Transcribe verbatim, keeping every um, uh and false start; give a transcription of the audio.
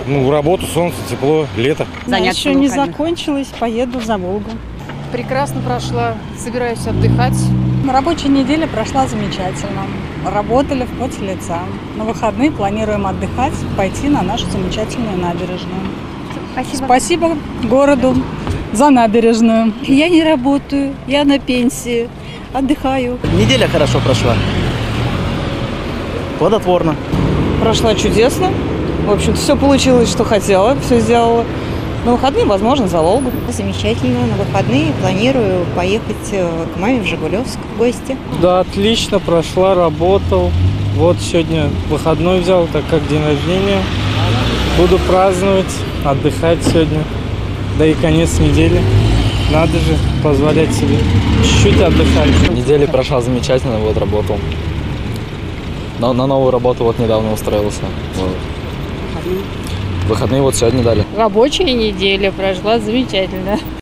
Ну, работу, солнце, тепло, лето. Занятия еще не закончилось, поеду за Волгу. Прекрасно прошла, собираюсь отдыхать. Рабочая неделя прошла замечательно. Работали в поте лица. На выходные планируем отдыхать, пойти на нашу замечательную набережную. Спасибо. Спасибо городу за набережную. Я не работаю, я на пенсии, отдыхаю. Неделя хорошо прошла. Плодотворно. Прошла чудесно. В общем-то, все получилось, что хотела, все сделала. На выходные, возможно, за Волгу. Замечательно. На выходные планирую поехать к маме в Жигулевск в гости. Да, отлично прошла, работал. Вот сегодня выходной взял, так как день рождения. Буду праздновать, отдыхать сегодня. Да и конец недели. Надо же позволять себе чуть-чуть отдыхать. Неделя прошла замечательно, вот работал. На, на новую работу вот недавно устроился. Вот. Выходные вот сегодня дали. Рабочая неделя прошла замечательно.